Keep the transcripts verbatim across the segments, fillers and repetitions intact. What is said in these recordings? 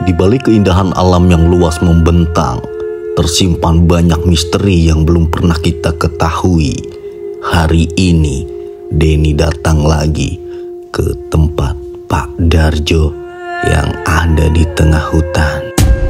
Di balik keindahan alam yang luas membentang, tersimpan banyak misteri yang belum pernah kita ketahui. Hari ini, Denny datang lagi ke tempat Pak Darjo yang ada di tengah hutan.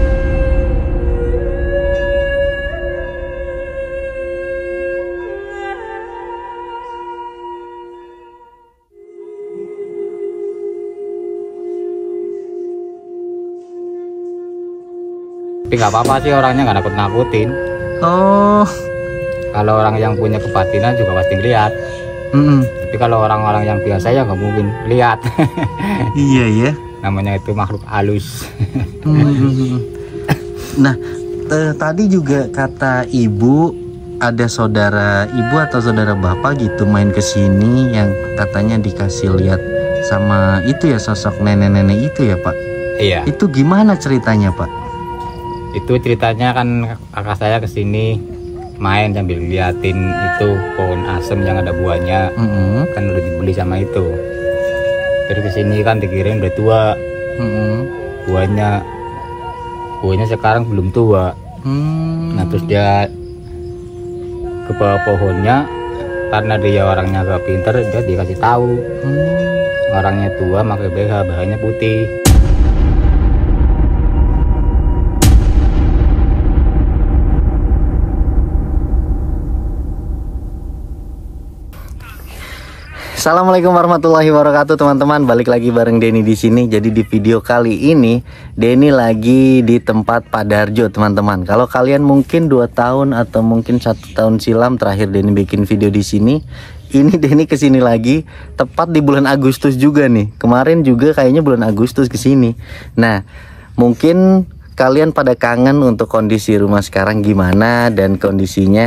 Tapi nggak apa-apa sih, orangnya nggak nakut-nakutin. Oh, Kalau orang yang punya kebatinan juga pasti ngeliat. mm-mm. Tapi kalau orang-orang yang biasa ya nggak mungkin lihat. Iya ya. Namanya itu makhluk halus. Mm. Nah, t- tadi juga kata ibu ada saudara ibu atau saudara bapak gitu main ke sini yang katanya dikasih lihat sama itu ya, sosok nenek-nenek itu ya Pak. Iya. Itu gimana ceritanya Pak? Itu ceritanya kan kakak saya kesini main sambil liatin itu pohon asem yang ada buahnya. Mm-mm. Kan udah dibeli sama itu. Terus kesini kan dikirim udah tua. Mm-mm. Buahnya buahnya sekarang belum tua. Mm. Nah terus dia ke bawah pohonnya, karena dia orangnya agak pinter, dia dikasih tahu Mm. orangnya tua pakai B H, bahannya putih. Assalamualaikum warahmatullahi wabarakatuh teman-teman. Balik lagi bareng Denny di sini. Jadi di video kali ini Denny lagi di tempat Pak Darjo teman-teman. Kalau kalian mungkin dua tahun atau mungkin satu tahun silam terakhir Denny bikin video di sini, ini Denny kesini lagi tepat di bulan Agustus juga nih. Kemarin juga kayaknya bulan Agustus kesini. Nah mungkin kalian pada kangen untuk kondisi rumah sekarang gimana dan kondisinya.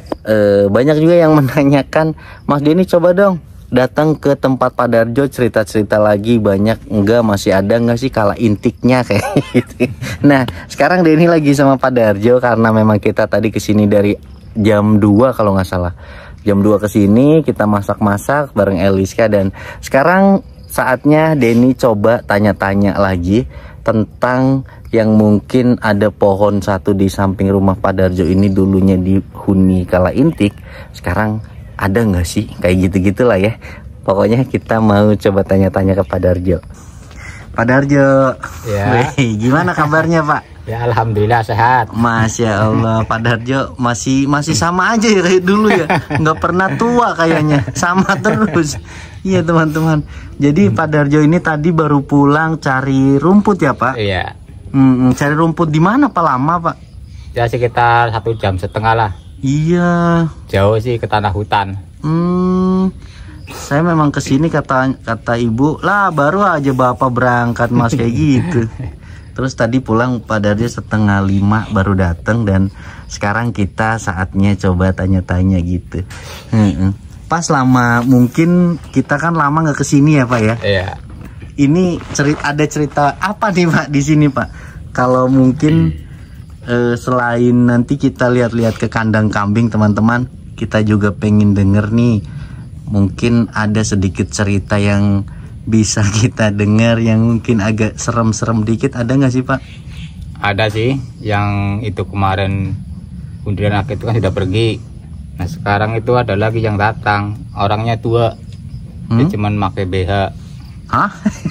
E, banyak juga yang menanyakan, Mas Denny coba dong datang ke tempat Pak Darjo, cerita-cerita lagi banyak, enggak masih ada enggak sih kala intiknya kayak gitu. Nah sekarang Denny lagi sama Pak Darjo karena memang kita tadi kesini dari jam dua kalau nggak salah, jam dua kesini kita masak-masak bareng Eliska, dan sekarang saatnya Denny coba tanya-tanya lagi tentang yang mungkin ada pohon satu di samping rumah Pak Darjo ini dulunya dihuni kala intik, sekarang ada nggak sih kayak gitu-gitulah ya. Pokoknya kita mau coba tanya-tanya ke Pak Darjo. Pak Darjo, Ya. weh, gimana kabarnya Pak? Ya alhamdulillah sehat. Masya Allah, Pak Darjo masih masih sama aja ya kayak dulu ya, nggak pernah tua kayaknya, sama terus. Iya teman-teman. Jadi Pak Darjo ini tadi baru pulang cari rumput ya Pak? Iya. Hmm, cari rumput di mana Pak, lama Pak? Ya sekitar satu jam setengah lah. Iya. Jauh sih ke tanah hutan. Hmm, saya memang kesini kata kata ibu lah baru aja bapak berangkat mas kayak gitu. Terus tadi pulang pada dia setengah lima baru datang, dan sekarang kita saatnya coba tanya-tanya gitu. Hmm, pas lama mungkin kita kan lama nggak kesini ya Pak ya. Iya. Ini cerita ada cerita apa nih Pak di sini Pak? Kalau mungkin Uh, selain nanti kita lihat-lihat ke kandang kambing teman-teman, kita juga pengen denger nih, mungkin ada sedikit cerita yang bisa kita dengar yang mungkin agak serem-serem dikit, ada nggak sih Pak? Ada sih, yang itu kemarin kuntilanak itu kan sudah pergi. Nah sekarang itu ada lagi yang datang, orangnya tua, hmm? dia cuman pakai B H. Hah?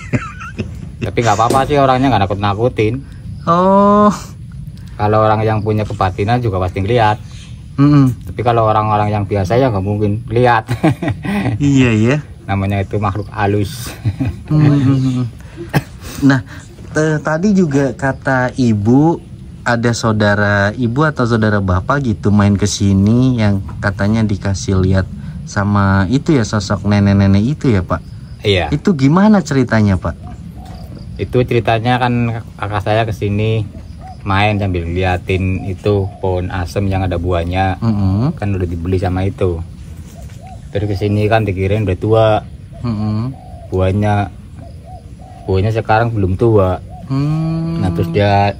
Tapi nggak apa-apa sih, orangnya nggak nakut-nakutin. Oh. Kalau orang yang punya kebatinan juga pasti ngeliat. Mm-mm. Tapi kalau orang-orang yang biasa ya nggak mungkin lihat. Iya ya. Namanya itu makhluk halus. Mm-mm. Nah t- tadi juga kata ibu ada saudara ibu atau saudara bapak gitu main ke sini yang katanya dikasih lihat sama itu ya, sosok nenek-nenek itu ya Pak. Iya. Itu gimana ceritanya Pak? Itu ceritanya kan kakak saya kesini main sambil liatin itu pohon asem yang ada buahnya. Mm-hmm. Kan udah dibeli sama itu. Terus kesini kan dikirim udah tua. Mm-hmm. Buahnya buahnya sekarang belum tua. Mm. Nah terus dia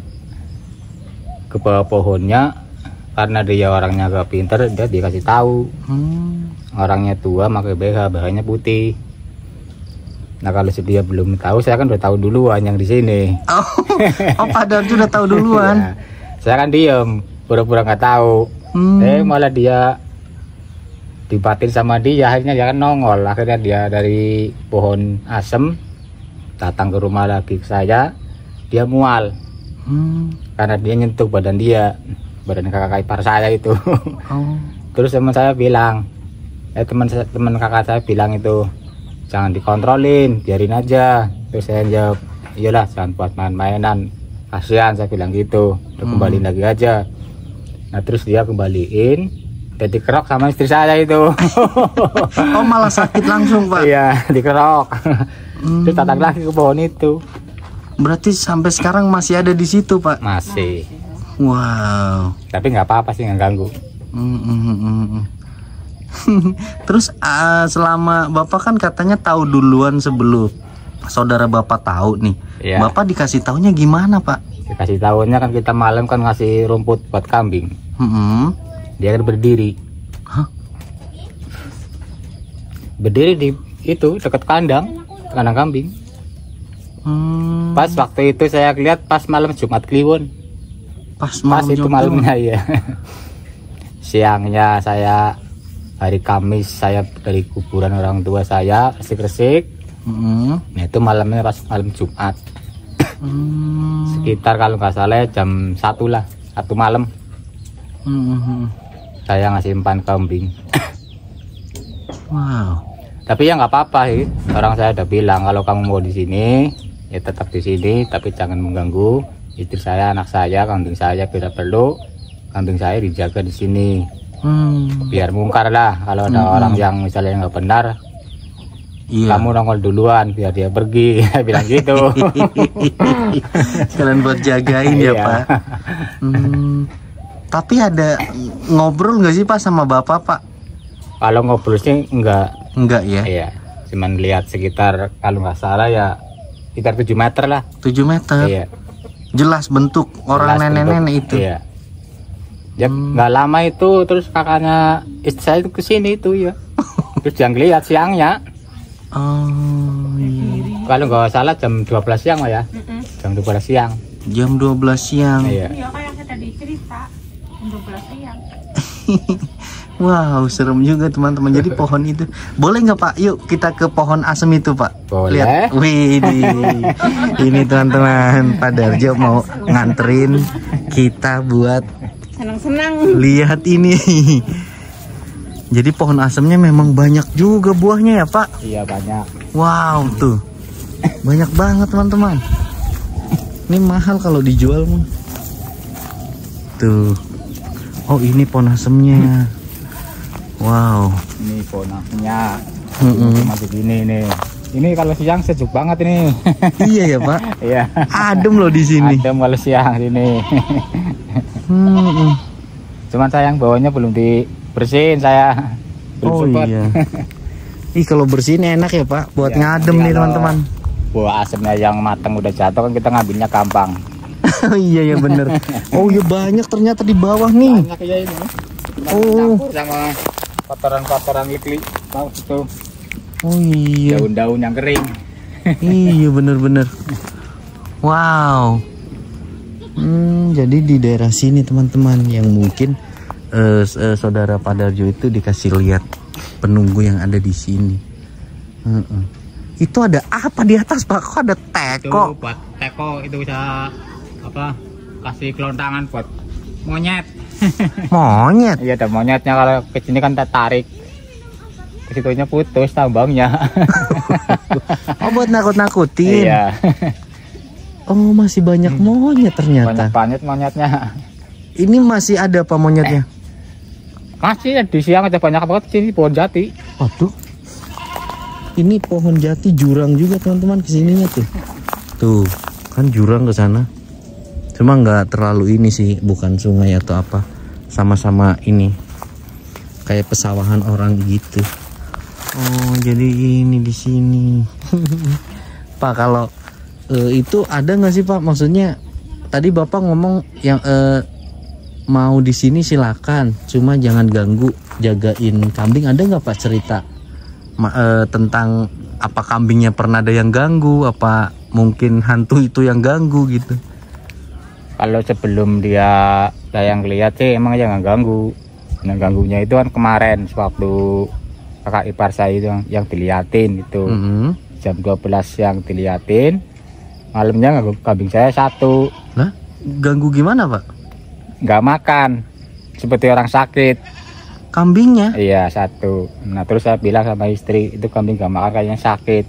ke bawah pohonnya, karena dia orangnya agak pinter, dia dikasih tahu Mm. orangnya tua pakai B H, bahannya putih. Nah kalau dia belum tahu, saya kan udah tahu duluan yang di sini. Oh, oh Pak Darjo udah tahu duluan. Ya, saya kan diem, pura-pura nggak tahu. Hmm. Eh malah dia dibatin sama dia, akhirnya dia kan nongol. Akhirnya dia dari pohon asem datang ke rumah lagi ke saya. Dia mual, hmm. karena dia nyentuh badan dia, badan kakak ipar saya itu. Oh. Terus teman saya bilang, eh teman teman kakak saya bilang itu, jangan dikontrolin, biarin aja. Terus saya jawab, iyalah jangan buat main-mainan, kasihan, saya bilang gitu. Udah hmm. kembaliin lagi aja. Nah terus dia kembaliin, dan dikerok sama istri saya itu. Oh malah sakit langsung Pak? Iya dikerok. Hmm. Terus tatap lagi ke pohon itu. Berarti sampai sekarang masih ada di situ Pak? Masih. Wow. Tapi nggak apa-apa sih, nggak ganggu. Hmm, hmm, hmm. Terus uh, selama Bapak kan katanya tahu duluan sebelum saudara Bapak tahu nih. Ya. Bapak dikasih taunya gimana Pak? Dikasih tahunya kan kita malam kan ngasih rumput buat kambing. Hmm. Dia kan berdiri. Hah? Berdiri di itu dekat kandang, kandang kambing. Hmm. Pas waktu itu saya lihat pas malam Jumat Kliwon. Pas malam pas itu malamnya ya. Siangnya saya hari Kamis saya dari kuburan orang tua saya resik-resik. Mm-hmm. Nah itu malamnya pas malam Jumat. Mm. Sekitar kalau nggak salah jam satu lah, satu malam. Mm-hmm. Saya ngasih umpan kambing. Wow. Tapi ya nggak apa-apa sih. Orang saya udah bilang kalau kamu mau di sini ya tetap di sini, tapi jangan mengganggu istri saya, anak saya, kambing saya. Tidak perlu kambing saya dijaga di sini. Hmm. Biar mungkar lah kalau ada hmm. orang yang misalnya nggak benar, iya. Kamu nongol duluan biar dia pergi. Bilang gitu. Sekalian buat jagain ya Pak. Hmm. Tapi ada ngobrol nggak sih Pak sama Bapak Pak? Kalau ngobrol sih enggak. Enggak ya? Iya. Cuman lihat sekitar kalau nggak salah ya sekitar tujuh meter lah. tujuh meter? Iya. Jelas bentuk orang nenek-nenek itu. Iya. Ya nggak hmm. lama itu terus kakaknya istri saya itu kesini itu ya. Terus yang lihat siangnya. Oh iya. Kalau nggak salah jam dua belas siang lah ya. Mm-mm. Jam dua belas siang. Jam dua belas siang. Iya, iya kayak saya tadi cerita jam dua belas siang. Wow, serem juga teman-teman. Jadi pohon itu boleh nggak Pak? Yuk kita ke pohon asem itu Pak. Boleh. Lihat, wih, ini teman-teman, Pak Darjo mau nganterin kita buat senang-senang lihat ini. Jadi pohon asemnya memang banyak juga buahnya ya Pak? Iya banyak. Wow tuh, banyak banget teman-teman. Ini mahal kalau dijual mah. Tuh, oh ini pohon asemnya. Wow. Ini pohon asemnya. Mm-mm. Masih gini nih. Ini kalau siang sejuk banget ini. Iya ya Pak. Iya. Adem loh di sini. Adem kalau siang sini. Hmm. Cuman sayang bawahnya belum dibersihin saya. Belum oh sempat. Iya. Ih kalau bersihin enak ya Pak, buat ya, ngadem nih teman-teman. Buah asemnya yang matang udah jatuh kan kita ngambilnya gampang. Oh iya ya bener. Oh iya banyak ternyata di bawah nih. Banyak ya ini. Oh. Sama kotoran-kotoran ikli mau itu. Oh iya. Daun-daun yang kering. Iya bener-bener. Wow. Hmm, jadi di daerah sini teman-teman yang mungkin uh, uh, saudara Pak Darjo itu dikasih lihat penunggu yang ada di sini. Uh -uh. Itu ada apa di atas Pak? Kok ada teko? Itu buat teko itu bisa apa? Kasih kelontangan buat monyet. Monyet? Iya ada monyetnya, kalau ke sini kan tarik. Ke situnya putus tambangnya. Oh buat nakut-nakutin. Iya. Oh masih banyak monyet ternyata. Banyak banget monyetnya. Ini masih ada apa monyetnya? Masih di siang aja banyak banget sini pohon jati. Waduh. Ini pohon jati jurang juga teman-teman kesininya tuh. Tuh kan jurang ke sana. Cuma nggak terlalu ini sih, bukan sungai atau apa. Sama-sama ini kayak pesawahan orang gitu. Oh jadi ini di sini. Pak kalau Uh, itu ada nggak sih Pak? Maksudnya tadi Bapak ngomong yang uh, mau di sini silakan, cuma jangan ganggu, jagain kambing. Ada nggak Pak cerita ma uh, tentang Apa kambingnya pernah ada yang ganggu? Apa mungkin hantu itu yang ganggu gitu? Kalau sebelum dia yang lihat sih emang aja nggak ganggu. Yang ganggunya itu kan kemarin waktu kakak ipar saya itu yang, yang diliatin itu. Mm-hmm. Jam dua belas yang diliatin. Malamnya ganggu kambing saya satu. Lah, ganggu gimana, Pak? Nggak makan. Seperti orang sakit. Kambingnya? Iya, satu. Nah, terus saya bilang sama istri, itu kambing gak makan kayaknya sakit.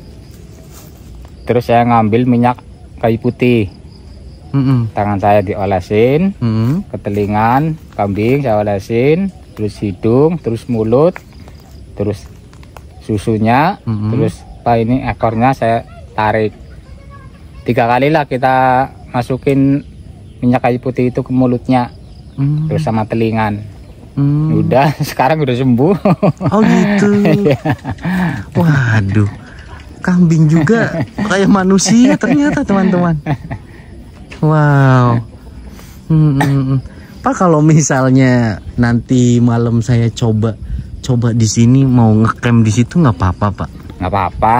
Terus saya ngambil minyak kayu putih. Mm-mm. Tangan saya diolesin, mm-hmm. ke telingan kambing saya olesin, terus hidung, terus mulut, terus susunya, mm-hmm. terus apa ini ekornya saya tarik. Tiga kali lah kita masukin minyak kayu putih itu ke mulutnya, mm. terus sama telingan. Hmm. Udah, sekarang udah sembuh. Oh gitu. Waduh, kambing juga kayak manusia ternyata teman-teman. Wow. Hmm, hmm. Pak, kalau misalnya nanti malam saya coba coba di sini mau ngecamp di situ nggak apa-apa, Pak? Nggak apa-apa.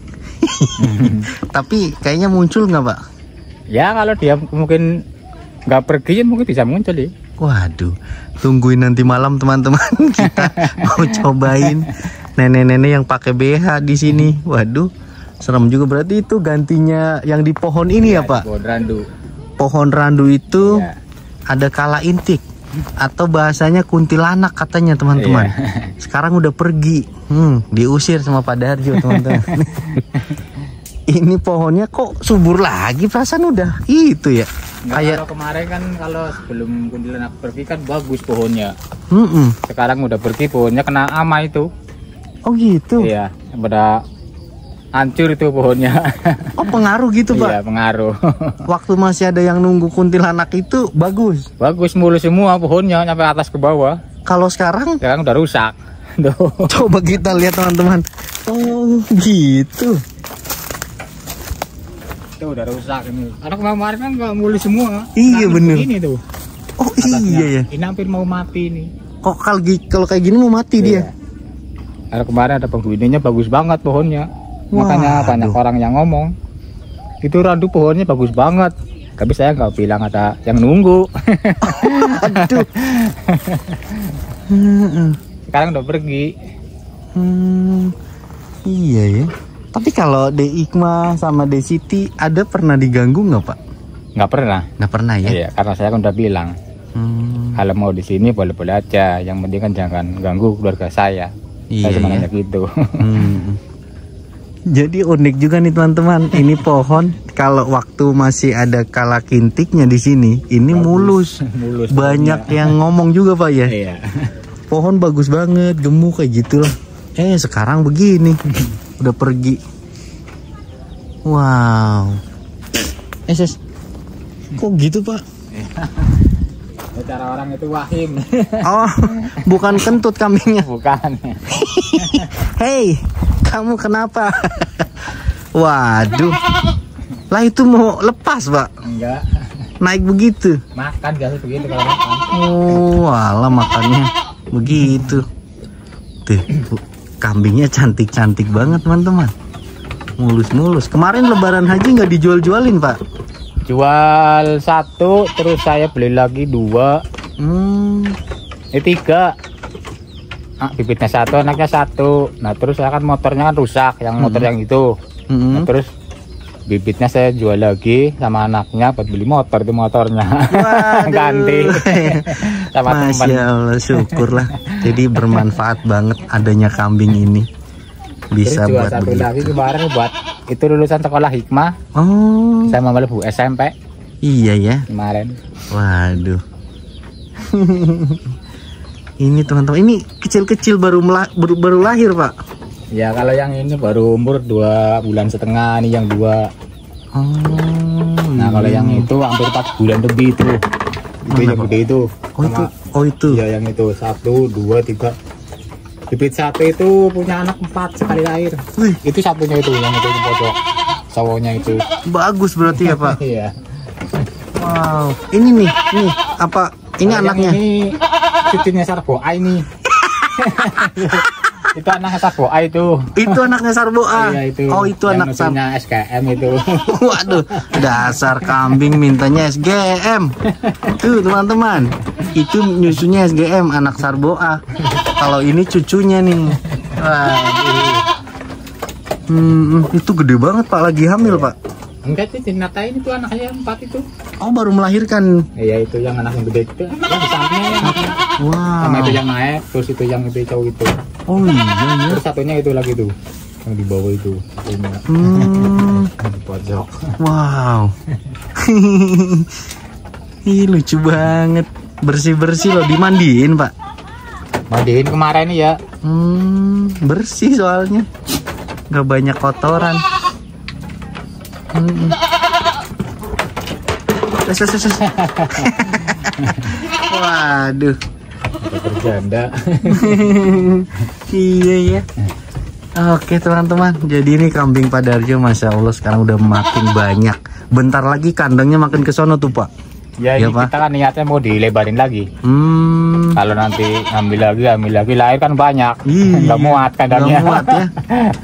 Tapi kayaknya muncul nggak, Pak? Ya kalau dia mungkin nggak pergi, mungkin bisa muncul ya. Waduh, tungguin nanti malam teman-teman, kita mau cobain nenek-nenek yang pakai B H di sini. Waduh, serem juga. Berarti itu gantinya yang di pohon ini ya, ya Pak? Pohon randu. Pohon randu itu ya. Ada kala intik atau bahasanya kuntilanak katanya teman-teman. Ya. Sekarang udah pergi, hmm, diusir sama Pak Darjo teman-teman. Ini pohonnya kok subur lagi, perasaan udah itu ya. Nggak, kayak kalau kemarin kan kalau sebelum kuntilanak pergi kan bagus pohonnya. Mm-mm. Sekarang udah pergi pohonnya kena ama itu. Oh gitu. Iya, pada hancur itu pohonnya. Oh pengaruh gitu Pak? Iya pengaruh. Waktu masih ada yang nunggu kuntilanak itu bagus. Bagus mulus semua pohonnya sampai atas ke bawah. Kalau sekarang? Sekarang udah rusak. Coba kita lihat teman-teman. Oh gitu. Udah rusak ini. Karena kemarin kan nggak mulus semua. Iya bener. Ini tuh. Oh iya ya. Ini hampir mau mati nih. Kok kalau kalau kayak gini mau mati iya. dia? Karena kemarin ada penghuninya bagus banget pohonnya. Wah, makanya banyak aduh. Orang yang ngomong itu randu pohonnya bagus banget. Tapi saya nggak bilang ada yang nunggu. Aduh. Sekarang udah pergi. Hmm, iya ya. Tapi kalau De Ikma sama De Siti ada pernah diganggu nggak Pak? Nggak pernah. Nggak pernah ya? Iya, karena saya kan udah bilang. Hmm. Kalau mau di sini boleh-boleh aja. Yang penting kan jangan ganggu keluarga saya. Iya, saya cuma nanya gitu. Hmm. Jadi unik juga nih teman-teman. Ini pohon kalau waktu masih ada kala kintiknya di sini, ini bagus, mulus. mulus. Banyak pohonnya. Yang ngomong juga Pak ya. Iya. Pohon bagus banget, gemuk kayak gitulah. Eh sekarang begini. Udah pergi. Wow. Eh ses, kok gitu Pak? Cara orang itu wahim. Oh, bukan kentut kambingnya. Bukan. Hei, kamu kenapa? Waduh. Lah itu mau lepas Pak? Enggak. Naik begitu? Makan biasa begitu kalau makan. Oh, alah makannya begitu. Tuh. Kambingnya cantik-cantik banget teman-teman. Mulus-mulus. Kemarin lebaran haji nggak dijual-jualin Pak? Jual satu, terus saya beli lagi dua. Hmm. Ini tiga. Ah, bibitnya satu, anaknya satu. Nah terus saya kan motornya kan rusak, yang motor hmm. yang itu. Hmm. Nah, terus bibitnya saya jual lagi sama anaknya buat beli motor, itu motornya. Ganti. Sama Masya teman. Allah, syukurlah. Jadi bermanfaat banget adanya kambing ini. Bisa terus buat satu begitu. Lagi kemarin buat itu lulusan sekolah hikmah. Oh. Saya mau melebu S M P. Iya ya. Kemarin. Waduh. Ini teman-teman, ini kecil-kecil baru, baru baru lahir Pak. Ya kalau yang ini baru umur dua bulan setengah nih yang dua. Oh. Nah kalau yang itu hampir empat bulan lebih itu. Itu yang gede itu. Oh itu. Oh itu. Ya yang itu satu, dua, tiga. Bibit satu itu punya anak empat sekali lahir. Wih. Itu satunya itu yang itu pojok. Cowoknya itu. Bagus berarti ya Pak. Iya. Wow. Ini nih, nih apa? Ini nah, anaknya. Ini cucunya Sarboa ini. Itu anaknya Sarboa itu. Itu anaknya Sarboa. Iya, itu. Oh, itu yang anak Sar. S K M itu. Waduh, dasar kambing mintanya S G M. Tuh teman-teman, itu nyusunya S G M anak Sarboa. Kalau ini cucunya nih. Waduh. Hmm, itu gede banget Pak, lagi hamil Pak. Enggak, itu dinatain itu anaknya empat itu. Oh, baru melahirkan. Iya, itu yang anak yang gede itu. Yang di sampingnya yang Wow. sama itu yang naik, terus itu yang itu cowok itu. Oh iya ya. Terus satunya itu lagi tuh, yang di bawah itu. Satunya. Hmm. Di pojok. Wow. Ih, lucu banget. Bersih-bersih loh, dimandiin Pak. Mandiin kemarin ya. Hmm, bersih soalnya. Gak banyak kotoran. Hmm. Ses, ses, ses. Waduh. Berjanda. Iya ya. Oke teman-teman, jadi ini kambing Pak Darjo, masya Allah sekarang udah makin banyak. Bentar lagi kandangnya makin ke sono tuh Pak. Ya, Ya, ini Pak. kita kan niatnya mau dilebarin lagi. Hmm. Kalau nanti ambil lagi, ambil lagi, lahir kan banyak. Iya. Nggak muat kandangnya. Nggak muat ya.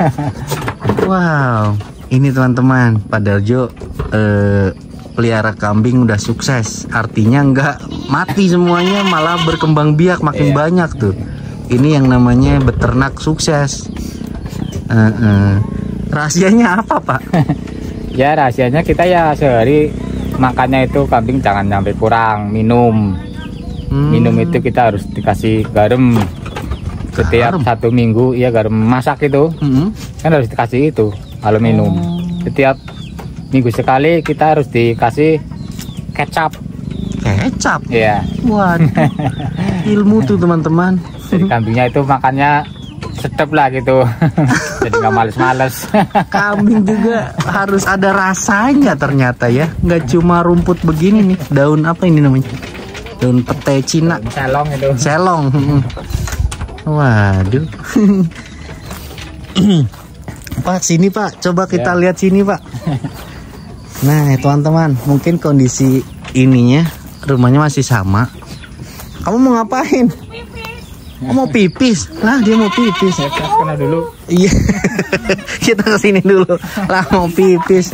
Wow, ini teman-teman, Pak Darjo eh, pelihara kambing udah sukses. Artinya nggak mati semuanya, malah berkembang biak makin Iya. banyak tuh. Ini yang namanya beternak sukses. Eh, eh. Rahasianya apa Pak? Ya, rahasianya kita ya sehari makannya itu kambing jangan sampai kurang minum. Hmm. Minum itu kita harus dikasih garam setiap Garam? satu minggu. Iya, garam masak itu Hmm. kan harus dikasih itu kalau minum. Setiap minggu sekali kita harus dikasih kecap. Kecap. Iya. Waduh. Ilmu tuh teman-teman. Jadi kambingnya itu makannya sedap lah gitu. Jadi nggak males-males. Kambing juga harus ada rasanya ternyata ya. Nggak cuma rumput begini nih. Daun apa ini namanya? Daun pete Cina. Selong itu. Selong. Mm. Waduh. Pak, sini Pak. Coba kita Ya. lihat sini Pak. Nah, teman-teman, mungkin kondisi ininya rumahnya masih sama. Kamu mau ngapain? Oh, mau pipis. Lah, dia mau pipis. Ya, kita kena dulu. Iya. Kita kesini dulu. Lah, mau pipis.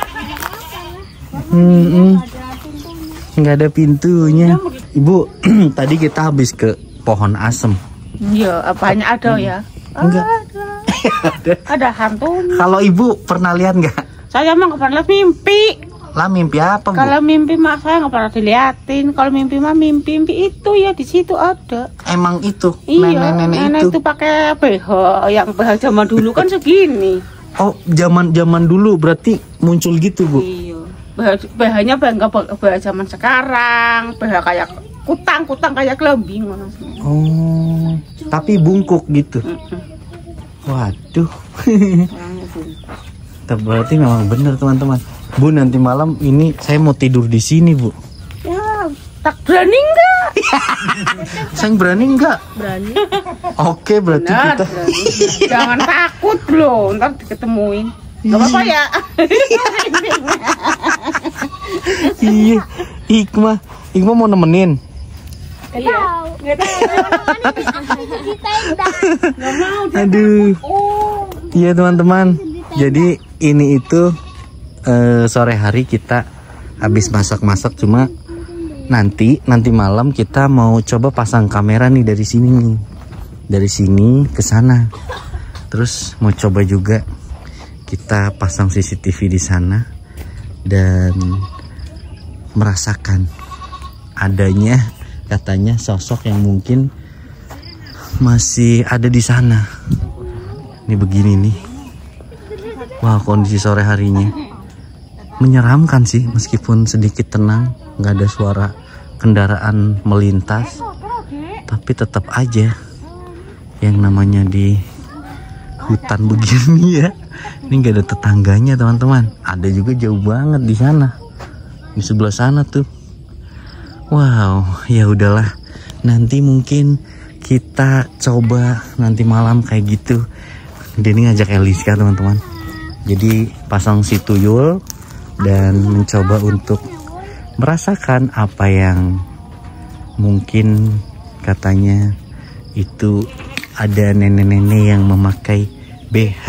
Hmm, nggak ada pintunya. Ibu, tadi kita habis ke pohon asem. Iya, apanya ada ya? Enggak. Ada. Ada hantunya. Kalau ibu pernah lihat nggak? Saya mah nggak pernah mimpi. Lah, mimpi apa Bu? Kalau mimpi mah saya nggak pernah diliatin. Kalau mimpi mah mimpi, mimpi itu ya di situ ada. Emang itu Iya, nenek-nenek nenek itu. itu pakai B H, yang B H zaman dulu kan segini. Oh, zaman zaman dulu berarti muncul gitu Bu. Iya. B H-nya nggak B H zaman sekarang. B H kayak kutang-kutang kayak kelembing. Oh, tapi bungkuk gitu. Mm-mm. Waduh. Orangnya bungkuk. Berarti memang benar teman-teman. Bu, nanti malam ini saya mau tidur di sini Bu. Ya, tak berani enggak? Saya berani nggak? Berani. Oke, berarti Benar, kita. berani. Jangan takut loh, ntar diketemuin. Gak apa-apa ya. Iya, Hikmah, Hikmah mau nemenin. Iya. Nggak tahu. Nggak mau. Aduh, Oh. iya teman-teman. Jadi ini itu eh, sore hari kita habis masak-masak, cuma nanti nanti malam kita mau coba pasang kamera nih dari sini nih, dari sini ke sana. Terus mau coba juga kita pasang C C T V di sana dan merasakan adanya katanya sosok yang mungkin masih ada di sana. Ini begini nih. Wah, kondisi sore harinya menyeramkan sih, meskipun sedikit tenang, nggak ada suara kendaraan melintas, tapi tetap aja yang namanya di hutan begini ya. Ini nggak ada tetangganya teman-teman. Ada juga jauh banget di sana, di sebelah sana tuh. Wow, ya udahlah. Nanti mungkin kita coba nanti malam kayak gitu. Denny ngajak Eliska teman-teman. Jadi pasang si tuyul dan mencoba untuk merasakan apa yang mungkin katanya itu ada nenek-nenek yang memakai B H.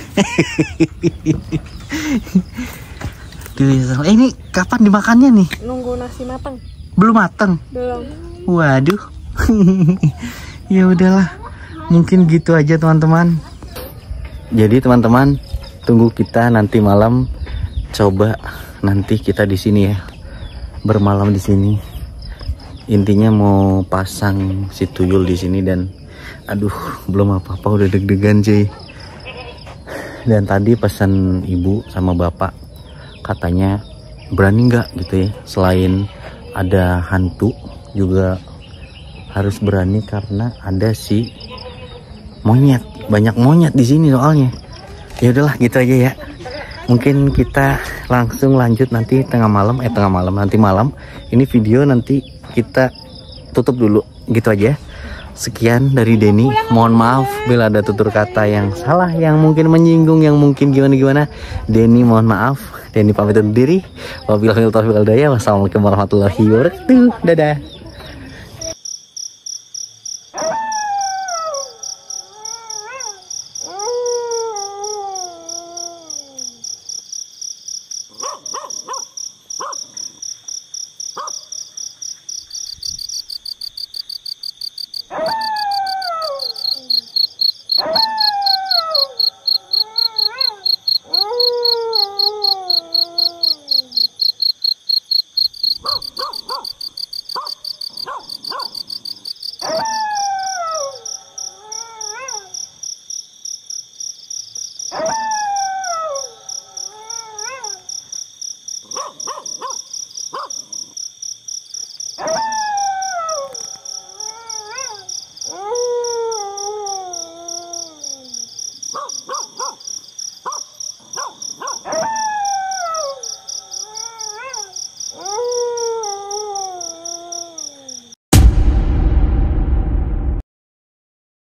Eh, ini kapan dimakannya nih? Nunggu nasi matang. Belum matang? Belum. Waduh. Ya udahlah. Mungkin gitu aja teman-teman. Jadi teman-teman, tunggu kita nanti malam. Coba nanti kita di sini ya. Bermalam di sini. Intinya mau pasang si tuyul di sini dan aduh, belum apa-apa udah deg-degan cuy. Dan tadi pesan ibu sama bapak, katanya berani nggak gitu ya, selain ada hantu juga harus berani karena ada si monyet, banyak monyet di sini soalnya. Ya udahlah gitu aja ya. Mungkin kita langsung lanjut nanti tengah malam, eh tengah malam nanti malam. Ini video nanti kita tutup dulu gitu aja. Sekian dari Denny. Mohon maaf bila ada tutur kata yang salah, yang mungkin menyinggung, yang mungkin gimana-gimana. Denny mohon maaf. Denny pamit undur diri. Wabillahi taufiq wal hidayah. Wassalamualaikum warahmatullahi wabarakatuh. Dadah.